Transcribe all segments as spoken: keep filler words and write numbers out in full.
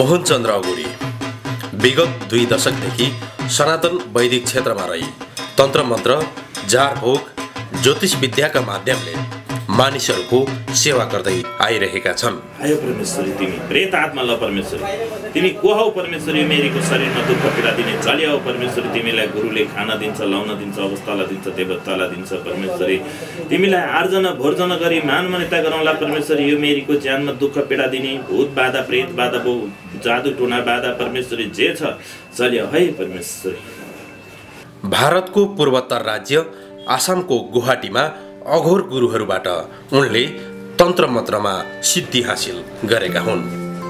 मोहनचन्द्र अघोरी विगत दुई दशकदेखि सनातन वैदिक क्षेत्रमा रही तन्त्र मन्त्र, झारफुक, ज्योतिष विद्याका माध्यमले मानिसहरूको सेवा गर्दै आइरहेका छन्। आयो परमेश्वरी तिमी प्रेत आत्मा ल परमेश्वरी तिमी को हौ परमेश्वरी मेरीको शरीरमा दुःख पीडा दिने जलिया हौ परमेश्वरी तिमीलाई गुरुले खाना दिन्छ, लाउन दिन्छ, अवस्थालाई दिन्छ, देवतालाई दिन्छ परमेश्वरी तिमीलाई आर्जना भोर्जना गरी मान मान्यता गराउँला परमेश्वरी यो मेरीको ज्यानमा दुःख पीडा दिने भूत बाधा प्रेत बाधा बो जादु टोना बाधा परमेश्वरी जे छ जलिया है परमेश्वरी। भारतको पूर्वोत्तर राज्य आसामको गुवाहाटीमा अघोर गुरुहरूबाट उनले तन्त्र मन्त्रमा सिद्धि हासिल गरेका हुन्।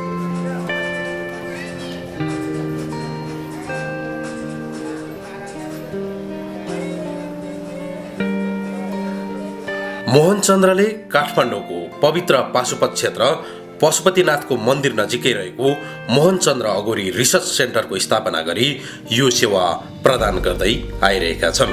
मोहनचन्द्रले काठमाडौँको पवित्र पाशुपत क्षेत्र पशुपतिनाथको मन्दिर नजिकै रहेको मोहनचन्द्र अघोरी रिसर्च सेन्टरको स्थापना गरी यो सेवा प्रदान गर्दै आइरहेका छन्।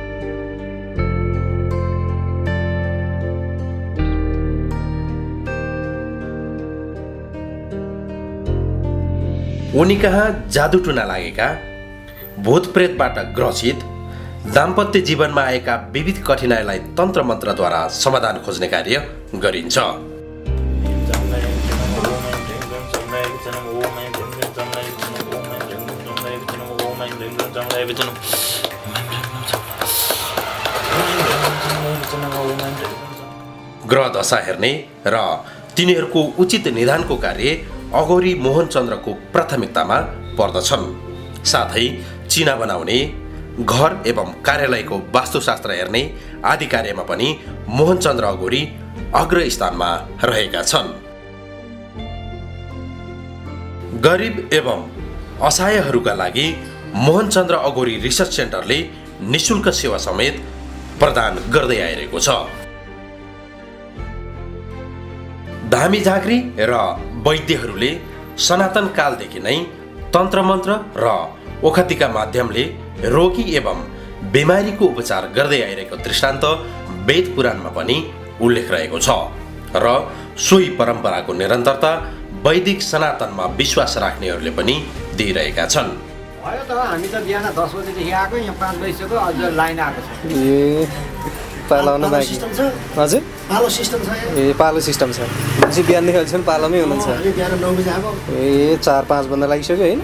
उनी कहाँ जादु टुना लागेका, भूत प्रेतबाट ग्रसित, दाम्पत्य जीवनमा आएका विविध कठिनाइलाई तन्त्र मन्त्रद्वारा समाधान खोज्ने कार्य गरिन्छ। ग्रह दशा हेर्ने र तिनीहरूको उचित निदानको कार्य अघोरी मोहनचन्द्रको प्राथमिकतामा पर्दछन्। साथै चिना बनाउने, घर एवं कार्यालयको वास्तुशास्त्र हेर्ने आदि कार्यमा पनि मोहनचन्द्र अघोरी अग्र स्थानमा रहेका छन्। गरिब एवं असहायहरूका लागि मोहनचन्द्र अघोरी रिसर्च सेन्टरले निशुल्क सेवा समेत प्रदान गर्दै आइरहेको छ। धामी झाँक्री र वैद्यहरूले सनातन कालदेखि नै तन्त्र मन्त्र र ओखतीका माध्यमले रोगी एवं बिमारीको उपचार गर्दै आइरहेको दृष्टान्त वेद पुराणमा पनि उल्लेख रहेको छ र सोही परम्पराको निरन्तरता वैदिक सनातनमा विश्वास राख्नेहरूले पनि दिइरहेका छन्। भयो त हामी त बिहान दस बजेदेखि आएको, यहाँ पाँच बजिसक्यो, अझ लाइन आएको छ। ए पालाउनु बाँकी हजुर पालो सिस्टम छ। ए पालो सिस्टम छ भनेपछि बिहानदेखि अहिलेसम्म पालोमै हुनुहुन्छ। बिहान नौ बजी आएको। ए चार पाँच भन्दा लागिसक्यो है।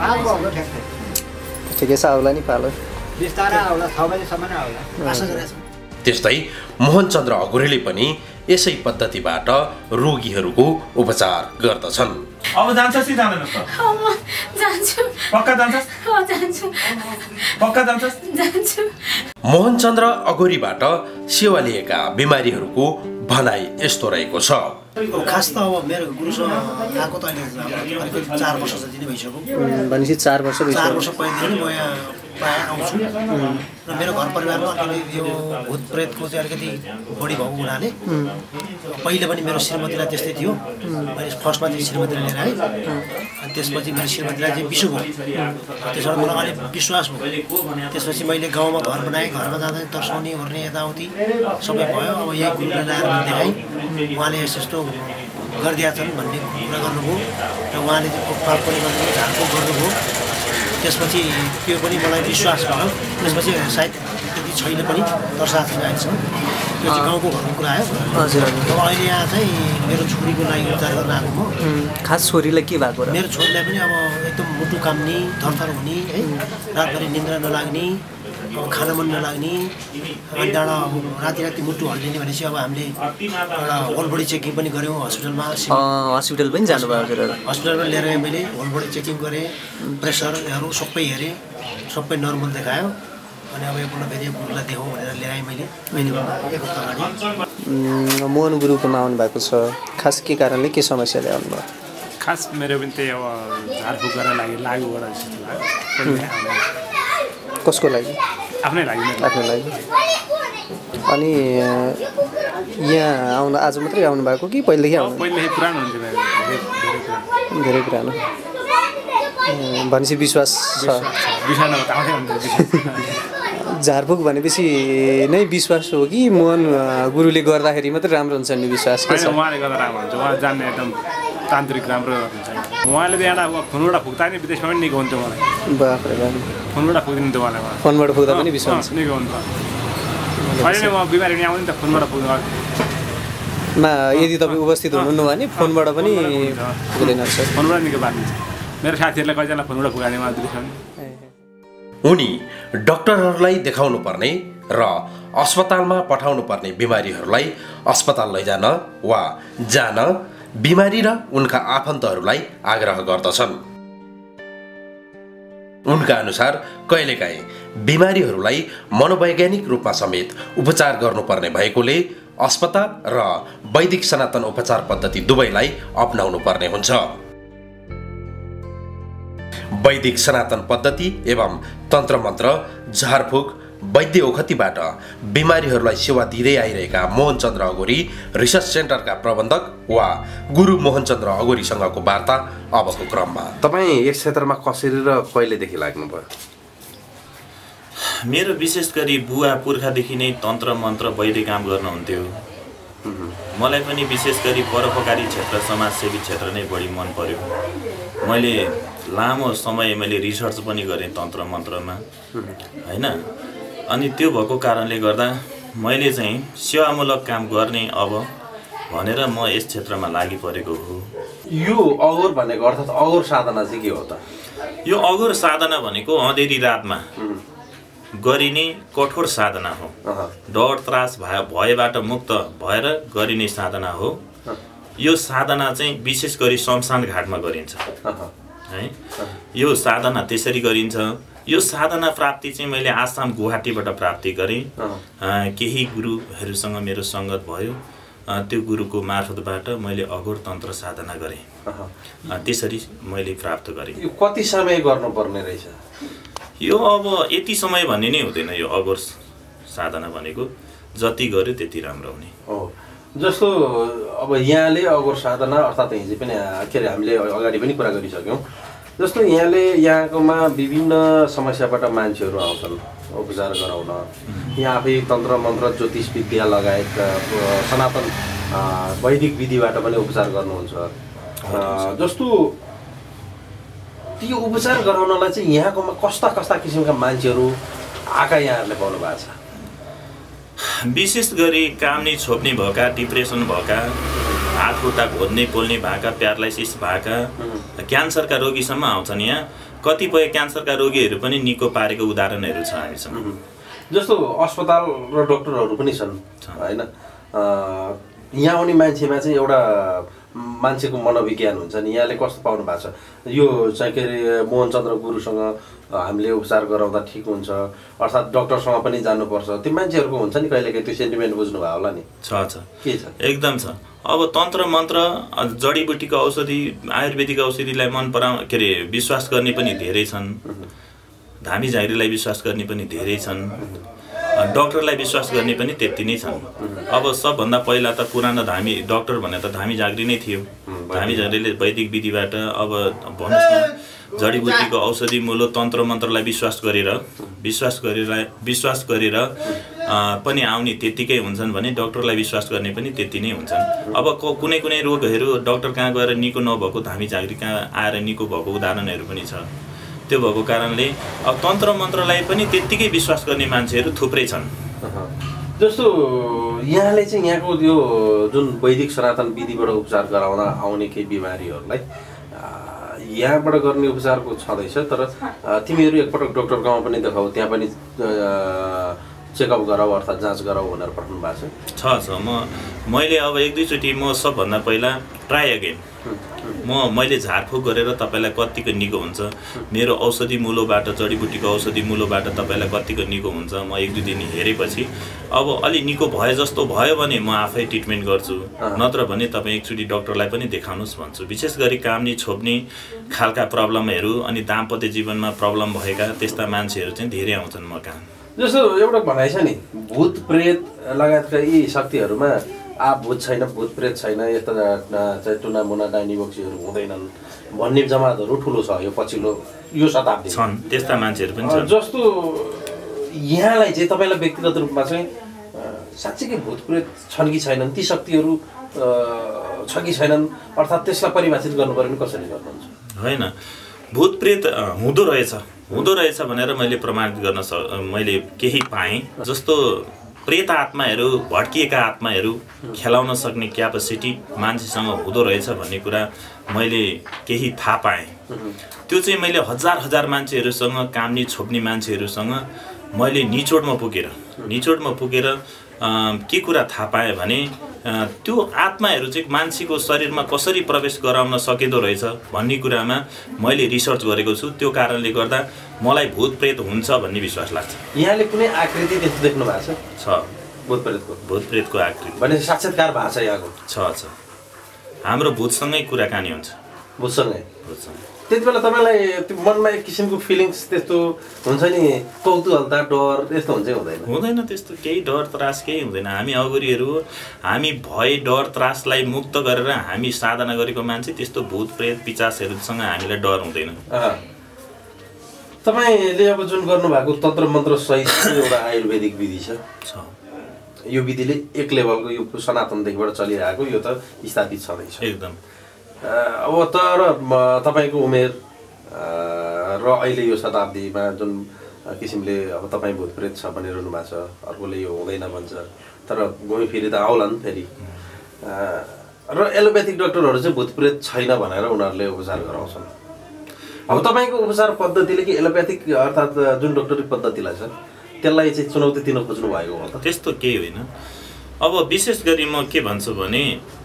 ठिकै छ आउला नि पालो बिस्तारै आउला, छ बजीसम्म नै आउला आशा गरेको छु। त्यस्तै मोहनचन्द्र अघोरीले पनि यसै पद्धतिबाट रोगीहरूको उपचार गर्दछन्। अब जान्छस् कि जाँदैनस् त? जान्छु। पक्का जान्छस्? जान्छु। पक्का जान्छस्? जान्छु। मोहनचन्द्र अघोरीबाट सेवा लिएका बिमारीहरूको भनाइ यस्तो रहेको छ। खास त अब मेरो गुरुसँग आएको त अहिले चार वर्ष जति नै भइसक्यो। भनेपछि चार वर्ष चार वर्ष पहिलेदेखि म यहाँ प्रायः आउँछु र मेरो घर परिवारमा अलिकति यो भूत प्रेतको चाहिँ अलिकति बढी भएको हुनाले पहिले पनि मेरो श्रीमतीलाई त्यस्तै थियो। मैले फर्स्टमा चाहिँ श्रीमतीलाई लिएर आएँ अनि त्यसपछि मेरो श्रीमतीलाई चाहिँ बिसो भयो। त्यसबाट मलाई अलिक विश्वास भयो। त्यसपछि मैले गाउँमा घर बनाएँ, घरमा जाँदा तर्साउने ओर्ने यताउति सबै भयो। अब यही गुरुलाई ल्याएर देखाएँ, उहाँले यस्तो गरिदिएका छन् भन्ने कुरा गर्नुभयो र उहाँले चाहिँ पाप पनि गर्नुभयो, झारफुक गर्नुभयो। त्यसपछि त्यो पनि मलाई विश्वास भयो। त्यसपछि सायद त्यति छैन पनि तर्सा छैन अहिलेसम्म। त्यो चाहिँ गाउँको घरको कुरा आयो। हजुर अब अहिले यहाँ चाहिँ मेरो छोरीको लागि उपचार गर्न आएको म। खास छोरीलाई के भएको र? मेरो छोरीलाई पनि अब एकदम मुटु काम्ने, थरथर हुने है, रातभरि निन्द्रा नलाग्ने, अब खाना मन नलाग्ने, अनि डाँडा राति राति मुटु हल्लिने भनेपछि अब हामीले एउटा होल बडी चेकिङ पनि गऱ्यौँ हस्पिटलमा। हस्पिटल पनि जानुभयो हजुर? हस्पिटलमा लिएर गएँ मैले, होल बडी चेकिङ गरेँ, प्रेसरहरू सबै हेरेँ, सबै नर्मल देखायो। अनि अब एकपल्ट फेरि गुरुलाई देखाउँ भनेर ल्याएँ मैले मैले एक हप्ता अगाडि। मोहन गुरुकोमा आउनु भएको छ, खास के कारणले के समस्या ल्याउनु भयो? खास मेरो पनि त्यही अब झारफुक गर्न लागि लागुबाट जस्तो लाग्यो। कसको लागि? आफ्नै लागि। आफ्नै लागि। अनि यहाँ आउनु आज मात्रै आउनु भएको कि पहिलेदेखि आउनु? पहिलेदेखि पुरानो हुन्थ्यो, धेरै पुरानो। भनेपछि विश्वास छ? झारफुक भनेपछि नै विश्वास हो कि मोहन गुरुले गर्दाखेरि मात्रै राम्रो हुन्छ नि विश्वास? उहाँले गर्दा राम्रो हुन्छ, उहाँ जान्ने एकदम तान्त्रिक राम्रो हुन्छ। उहाँले त यहाँ फोनबाट फुक्दा नि विदेशमा पनि निको हुन्थ्यो मलाई बाफ्रे बाफ फोनबाट फुक्दिन्थ्यो मलाई फोनबाट फुक्दा पनि विश्वास निको हुन्थ्यो अहिले नै म बिमारी पनि आउँदैन त फोनबाट फुक्नु मा यदि तपाईँ उपस्थित हुनुहुन्न भने फोनबाट पनि हुँदैन सर फोनबाट निको पार्नुहुन्छ मेरो साथीहरूलाई कतिजना फोनबाट फुकाउने मलाई देखाउने उनी डाक्टरहरूलाई देखाउनु पर्ने र अस्पतालमा पठाउनु पर्ने बिमारीहरूलाई अस्पताल लैजान वा जान बिमारी र उनका आफन्तहरूलाई आग्रह गर्दछन्। उनका अनुसार कहिलेकाहीँ बिमारीहरूलाई मनोवैज्ञानिक रूपमा समेत उपचार गर्नुपर्ने भएकोले अस्पताल र वैदिक सनातन उपचार पद्धति दुवैलाई अपनाउनु पर्ने हुन्छ। वैदिक सनातन पद्धति एवं तन्त्र मन्त्र झारफुक वैद्य औखतीबाट बिमारीहरूलाई सेवा दिँदै आइरहेका मोहन चन्द्र अगोरी रिसर्च सेन्टरका प्रबन्धक वा गुरु मोहन चन्द्र अगोरीसँगको वार्ता अबको क्रममा। तपाईँ यस क्षेत्रमा कसरी र कहिलेदेखि लाग्नुभयो? मेरो विशेष गरी बुवा पुर्खादेखि नै तन्त्र मन्त्र वैद्य काम गर्नुहुन्थ्यो। मलाई पनि विशेष गरी परोपकारी क्षेत्र समाजसेवी क्षेत्र नै बढी मन पर्यो। मैले लामो समय मैले रिसर्च पनि गरेँ तन्त्र मन्त्रमा हैन। अनि त्यो भएको कारणले गर्दा मैले चाहिँ सेवामूलक काम गर्ने अब भनेर म यस क्षेत्रमा लागि परेको हो। यो अगोर भनेको अर्थात् अगोर साधना चाहिँ के हो त? यो अगोर साधना भनेको अँधेरी रातमा गरिने कठोर साधना हो। डर त्रास भयबाट मुक्त भएर गरिने साधना हो। यो साधना चाहिँ विशेष गरी शमशान घाटमा गरिन्छ है। यो साधना त्यसरी गरिन्छ। यो साधना प्राप्ति चाहिँ मैले आसाम गुवाहाटीबाट प्राप्ति गरेँ। केही गुरुहरूसँग मेरो सङ्गत भयो। त्यो गुरुको मार्फतबाट मैले अघोर तन्त्र साधना गरेँ। त्यसरी मैले प्राप्त गरेँ। यो कति समय गर्नुपर्ने रहेछ? यो अब यति समय भन्ने नै हुँदैन। यो अघोर साधना भनेको जति गर्यो त्यति राम्रो हुने हो। जस्तो अब यहाँले अघोर साधना अर्थात् हिजो पनि के अरे हामीले अगाडि पनि कुरा गरिसक्यौँ। जस्तो यहाँले यहाँकोमा विभिन्न समस्याबाट मान्छेहरू आउँछन् उपचार गराउन। यहाँ आफै तन्त्र मन्त्र ज्योतिष विद्या लगायत सनातन वैदिक विधिबाट पनि उपचार गर्नुहुन्छ। जस्तो त्यो उपचार गराउनलाई चाहिँ यहाँकोमा कस्ता कस्ता किसिमका मान्छेहरू आएका यहाँहरूले पाउनु भएको छ? विशेष गरी काम नै छोप्ने भएका, डिप्रेसन भएका, हात खुट्टा घोज्ने पोल्ने भएका, प्यारालाइसिस भएका, क्यान्सरका रोगीसम्म आउँछन्। यहाँ कतिपय क्यान्सरका रोगीहरू पनि निको पारेको उदाहरणहरू छ हामीसँग। जस्तो अस्पताल र डाक्टरहरू पनि छन् हैन। यहाँ आउने मान्छेमा चाहिँ एउटा मान्छेको मनोविज्ञान हुन्छ नि। यहाँले कस्तो पाउनु भएको छ? यो चाहिँ के अरे मोहन चन्द्र गुरुसँग हामीले उपचार गराउँदा ठिक हुन्छ अर्थात् डक्टरसँग पनि जानुपर्छ, त्यो मान्छेहरूको हुन्छ नि कहिलेकाहीँ त्यो सेन्टिमेन्ट बुझ्नु भयो होला नि? छ छ के छ? एकदम छ। अब तन्त्र मन्त्र जडीबुटीको औषधि आयुर्वेदिक औषधिलाई मन पराउ के अरे विश्वास गर्ने पनि धेरै छन्। धामी झाँक्रीलाई विश्वास गर्ने पनि धेरै छन्। डक्टरलाई विश्वास गर्ने पनि त्यति नै छन्। अब सबभन्दा पहिला त पुरानो धामी डक्टर भने त धामी झाँक्री नै थियो। धामी झाँक्रीले वैदिक विधिबाट अब भन्नुहोस् न जडीबुटीको औषधि मूलो तन्त्र मन्त्रलाई विश्वास गरेर विश्वास गरेर विश्वास गरेर पनि आउने त्यतिकै हुन्छन् भने डक्टरलाई विश्वास गर्ने पनि त्यति नै हुन्छन्। अब कुनै कुनै रोगहरू डक्टर कहाँ गएर निको नभएको धामी झाँक्री कहाँ आएर निको भएको उदाहरणहरू पनि छ। त्यो भएको कारणले अब तन्त्र मन्त्रलाई पनि त्यत्तिकै विश्वास गर्ने मान्छेहरू थुप्रै छन्। जस्तो यहाँले चाहिँ यहाँको यो जुन वैदिक सनातन विधिबाट उपचार गराउन आउने केही बिमारीहरूलाई यहाँबाट गर्ने उपचारको छँदैछ, तर तिमीहरू एकपटक डक्टर गाउँमा पनि देखाऊ, त्यहाँ पनि चेकअप गराऊ अर्थात् जाँच गराऊ भनेर पठाउनु भएको छ? छ छ म मैले अब एक दुईचोटि म सबभन्दा पहिला ट्राई अगेन म मैले झारफुक गरेर तपाईँलाई कतिको निको हुन्छ, मेरो औषधि मूलोबाट जडीबुटीको औषधि मूलोबाट तपाईँलाई कतिको निको हुन्छ, म एक दुई दिन हेरेपछि अब अलि निको भए जस्तो भयो भने म आफै ट्रिटमेन्ट गर्छु, नत्र भने तपाईँ एकचोटि डक्टरलाई पनि देखाउनुहोस् भन्छु। विशेष गरी कामनी छोप्ने खालका प्रब्लमहरू अनि दाम्पत्य जीवनमा प्रब्लम भएका त्यस्ता मान्छेहरू चाहिँ धेरै आउँछन् म कहाँ। जस्तो एउटा भनाइ छ नि भूत प्रेत लगायतका यी शक्तिहरूमा आ भूत छैन, भूत प्रेत छैन, यस्ता चाहिँ टुना मुना डाइनी बक्सीहरू हुँदैनन् भन्ने जमातहरू ठुलो छ यो पछिल्लो यो शताब्दी छन्। त्यस्ता मान्छेहरू पनि छन्। जस्तो यहाँलाई चाहिँ तपाईँलाई व्यक्तिगत रूपमा चाहिँ साँच्चीकै भूत प्रेत छन् कि छैनन्, ती शक्तिहरू छ कि छैनन्, अर्थात् त्यसलाई परिभाषित गर्नु पर्यो भने कसरी गर्नुहुन्छ? होइन भूत प्रेत हुँदो रहेछ हुँदो रहेछ भनेर मैले प्रमाणित गर्न स मैले केही पाएँ। जस्तो प्रेत आत्माहरू भड्किएका आत्माहरू खेलाउन सक्ने क्यापेसिटी मान्छेसँग हुँदो रहेछ भन्ने कुरा मैले केही थाहा पाएँ। त्यो चाहिँ मैले हजार हजार मान्छेहरूसँग काम्ने छोप्ने मान्छेहरूसँग मैले निचोडमा पुगेर निचोडमा पुगेर के कुरा थाहा पाएँ भने त्यो आत्माहरू चाहिँ मान्छेको शरीरमा कसरी प्रवेश गराउन सकिँदो रहेछ भन्ने कुरामा मैले रिसर्च गरेको छु। त्यो कारणले गर्दा मलाई भूत प्रेत हुन्छ भन्ने विश्वास लाग्छ। यहाँले कुनै आकृति त्यस्तो देख्नु भएको छ? छ भूत प्रेतको भूत प्रेतको आकृति भने साक्षात्कार भएको छ यहाँको? छ छ हाम्रो भूतसँगै कुराकानी हुन्छ। भूतसँगै भूतसँगै त्यति बेला तपाईँलाई त्यो मनमा एक किसिमको फिलिङ्स त्यस्तो हुन्छ नि, कौतूहलता डर त्यस्तो हुन्छ हुँदैन? हुँदैन त्यस्तो केही डर त्रास केही हुँदैन। हामी अगुरीहरू हामी भय डर त्रासलाई मुक्त गरेर हामी साधना गरेको मान्छे त्यस्तो भूत प्रेत पिचासहरूसँग हामीलाई डर हुँदैन। तपाईँले अब जुन गर्नुभएको तन्त्र मन्त्र सहित एउटा आयुर्वेदिक विधि छ, यो विधिले एक लेभलको यो सनातनदेखिबाट चलिरहेको यो त स्थापित छँदैछ एकदम। अब तर तपाईँको उमेर र अहिले यो शताब्दीमा जुन किसिमले अब तपाईँ भूतप्रेत छ भनिरहनु भएको छ, अर्कोले यो हुँदैन भन्छ, तर घुमी फेरि त आउलान् फेरि। र एलोप्याथिक डक्टरहरू चाहिँ भूतप्रेत छैन भनेर उनीहरूले उपचार गराउँछन्। अब तपाईँको उपचार पद्धतिले कि एलोप्याथिक अर्थात् जुन डक्टरी पद्धतिलाई छ त्यसलाई चाहिँ चुनौती दिन खोज्नु भएको हो त? त्यस्तो केही होइन। अब विशेष गरी म के भन्छु भने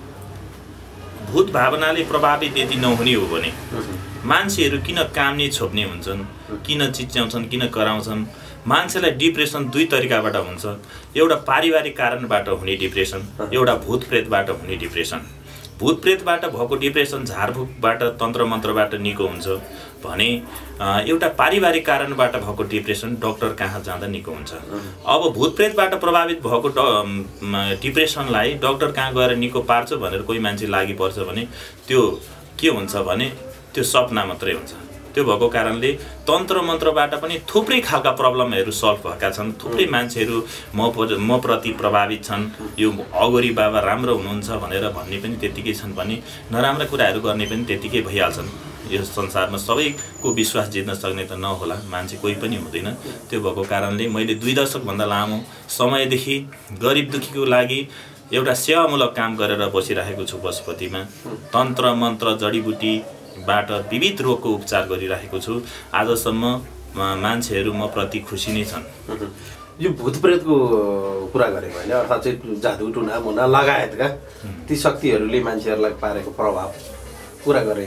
भूत भावनाले प्रभावित यदि नहुने हो भने मान्छेहरू किन काम्ने छोप्ने हुन्छन्, किन चिच्याउँछन्, किन कराउँछन्? मान्छेलाई डिप्रेसन दुई तरिकाबाट हुन्छ। एउटा पारिवारिक कारणबाट हुने डिप्रेसन, एउटा भूत प्रेतबाट हुने डिप्रेसन। भूत प्रेतबाट भएको डिप्रेसन झारफुकबाट तन्त्र मन्त्रबाट निको हुन्छ भने एउटा पारिवारिक कारणबाट भएको डिप्रेसन डक्टर कहाँ जाँदा निको हुन्छ। अब भूत प्रेतबाट प्रभावित भएको डिप्रेसनलाई डक्टर कहाँ गएर निको पार्छ भनेर कोही मान्छे लागि पर्छ भने त्यो के हुन्छ भने त्यो सपना मात्रै हुन्छ। त्यो भएको कारणले तन्त्र मन्त्रबाट पनि थुप्रै खालका प्रब्लमहरू सल्भ भएका छन्। थुप्रै मान्छेहरू म म प्रति प्रभावित छन्, यो अगोरी बाबा राम्रो हुनुहुन्छ भनेर भन्ने पनि त्यत्तिकै छन् भने नराम्रा कुराहरू गर्ने पनि त्यत्तिकै भइहाल्छन्। यो संसारमा सबैको विश्वास जित्न सक्ने त नहोला, मान्छे कोही पनि हुँदैन। त्यो भएको कारणले मैले दुई दशकभन्दा लामो समयदेखि गरिब दुखीको लागि एउटा सेवामूलक काम गरेर बसिरहेको छु पशुपतिमा। तन्त्र मन्त्र जडीबुटी बाट विविध रोगको उपचार गरिरहेको छु। आजसम्म मान्छेहरू म प्रति खुसी नै छन्। यो भूतप्रेतको कुरा गरेको होइन, अर्थात् चाहिँ जादु टुना मुना लगायतका ती शक्तिहरूले मान्छेहरूलाई पारेको प्रभाव कुरा गरे।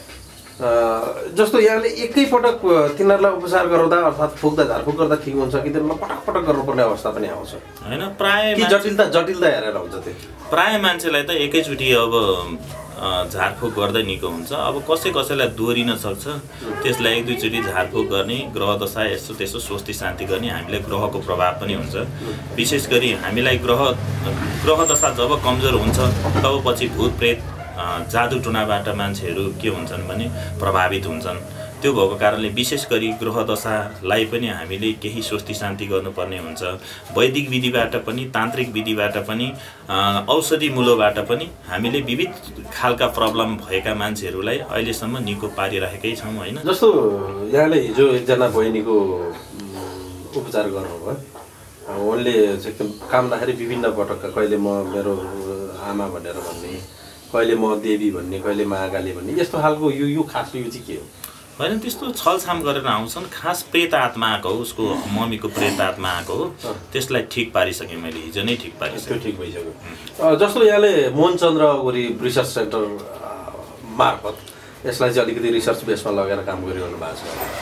जस्तो यहाँले एकैपटक तिनीहरूलाई उपचार गराउँदा अर्थात् फुक्दा झारफुक गर्दा ठिक हुन्छ कि तिनीहरूलाई पटक पटक गर्नुपर्ने अवस्था पनि आउँछ होइन? प्राय जटिलता जटिलता हेरेर हुन्छ त्यो। प्राय मान्छेलाई त एकैचोटि अब झारफुक गर्दै निको हुन्छ। अब कसै कसैलाई दोहोरिन सक्छ, त्यसलाई एक दुईचोटि झारफुक गर्ने, ग्रह दशा यस्तो त्यस्तो स्वस्ति शान्ति गर्ने, हामीलाई ग्रहको प्रभाव पनि हुन्छ। विशेष गरी हामीलाई ग्रह ग्रह दशा जब कमजोर हुन्छ तब पछि भूत प्रेत जादु टुनाबाट मान्छेहरू के हुन्छन् भने प्रभावित हुन्छन्। त्यो भएको कारणले विशेष गरी ग्रह दशालाई पनि हामीले केही स्वस्ति शान्ति गर्नुपर्ने हुन्छ। वैदिक विधिबाट पनि तान्त्रिक विधिबाट पनि औषधि मूलबाट पनि हामीले विविध खालका प्रब्लम भएका मान्छेहरूलाई अहिलेसम्म निको पारिरहेकै छौँ होइन। जस्तो यहाँले हिजो एकजना बहिनीको उपचार गर्नुभयो, उनले एकदम कामदाखेरि विभिन्न पटक कहिले म मेरो आमा भनेर भन्ने, कहिले म देवी भन्ने, कहिले महाकाली भन्ने, यस्तो खालको यो यो खास यो चाहिँ के हो? होइन त्यस्तो छलछाम गरेर आउँछन्। खास प्रेत आत्मा आएको हो, उसको मम्मीको प्रेत आत्मा आएको हो, त्यसलाई ठिक पारिसकेँ मैले, हिजो नै ठिक पारिसकेँ। ठिक भइसक्यो। जस्तो यहाँले मोहनचन्द्र ओरी रिसर्च सेन्टर मार्फत यसलाई चाहिँ अलिकति रिसर्च बेसमा लगेर काम गरिरहनु भएको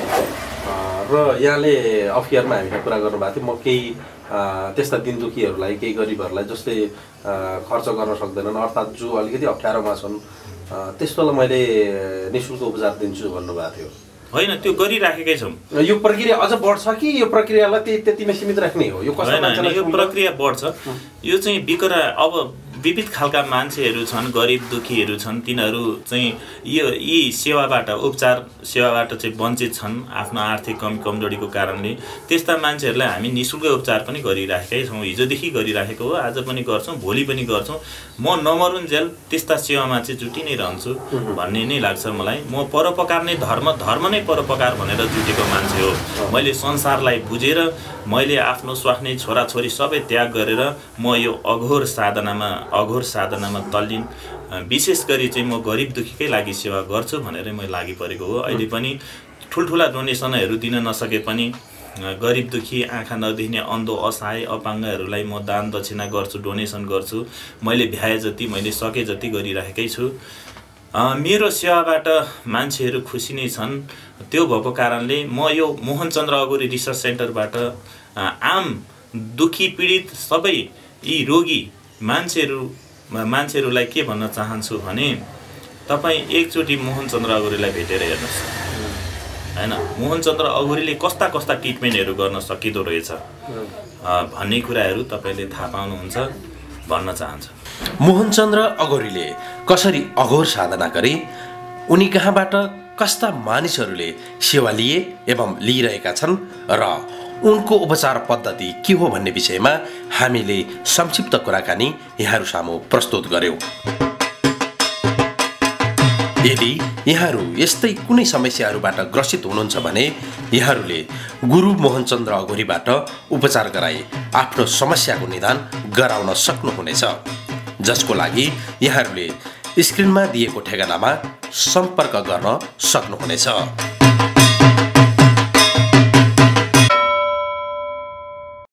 छ र यहाँले अफियरमा हामीलाई कुरा गर्नुभएको थियो, म केही त्यस्ता दिन दुखीहरूलाई, केही गरिबहरूलाई जसले खर्च गर्न सक्दैनन् अर्थात् जो अलिकति अप्ठ्यारोमा छन् त्यस्तोलाई मैले निःशुल्क उपचार दिन्छु भन्नुभएको थियो। होइन त्यो गरिराखेकै छौँ। यो प्रक्रिया अझ बढ्छ कि यो प्रक्रियालाई त्यतिमै सीमित राख्ने हो? यो होइन, यो प्रक्रिया बढ्छ। यो चाहिँ बिकरा अब विविध खालका मान्छेहरू छन्, गरिब दुखीहरू छन्, तिनीहरू चाहिँ यो यी सेवाबाट उपचार सेवाबाट चाहिँ वञ्चित छन् आफ्नो आर्थिक कमी कमजोरीको कारणले। त्यस्ता मान्छेहरूलाई हामी निःशुल्क उपचार पनि गरिराखेकै छौँ, हिजोदेखि गरिराखेको हो, आज पनि गर्छौँ, भोलि पनि गर्छौँ। म नमरुन्जेल त्यस्ता सेवामा चाहिँ जुटि नै रहन्छु भन्ने नै लाग्छ मलाई। म परोपकार नै धर्म, धर्म नै परोपकार भनेर जुटेको मान्छे हो। मैले संसारलाई बुझेर मैले आफ्नो स्वास्नी छोराछोरी सबै त्याग गरेर म यो अघोर साधनामा अघोर साधनामा तल्लीन, विशेष गरी चाहिँ म गरिब दुखीकै लागि सेवा गर्छु भनेर म लागि परेको हो। अहिले पनि ठुल्ठुला डोनेसनहरू दिन नसके पनि गरिब दुखी, आँखा नदेख्ने, अन्धो, असहाय, अपाङ्गहरूलाई म दान दक्षिणा गर्छु, डोनेसन गर्छु। मैले भ्याए जति, मैले सके जति गरिराखेकै छु। मेरो सेवाबाट मान्छेहरू खुसी नै छन्। त्यो भएको कारणले म यो मोहनचन्द्र अघोरी रिसर्च सेन्टरबाट आम दुखी पीडित सबै यी रोगी मान्छेहरू मान्छेहरूलाई के भन्न चाहन्छु भने तपाईँ एकचोटि मोहनचन्द्र अघोरीलाई भेटेर हेर्नुहोस् हैन। मोहनचन्द्र अघोरीले कस्ता कस्ता ट्रिटमेन्टहरू गर्न सकिँदो रहेछ भन्ने कुराहरू तपाईँले थाहा पाउनुहुन्छ भन्न चाहन्छु। मोहनचन्द्र अघोरीले कसरी अघोर साधना गरे, उनी कहाँबाट कस्ता मानिसहरूले सेवा लिए एवं लिइरहेका छन् र उनको उपचार पद्धति के हो भन्ने विषयमा हामीले संक्षिप्त कुराकानी यहाँहरू सामु प्रस्तुत गर्यौं। यदि यहाँहरू यस्तै कुनै समस्याहरूबाट ग्रसित हुनुहुन्छ भने यहाँहरूले गुरु मोहनचन्द्र अघोरीबाट उपचार गराई आफ्नो समस्याको निदान गराउन सक्नुहुनेछ, जसको लागि यहाँहरूले स्क्रिनमा दिएको ठेगानामा सम्पर्क गर्न सक्नुहुनेछ।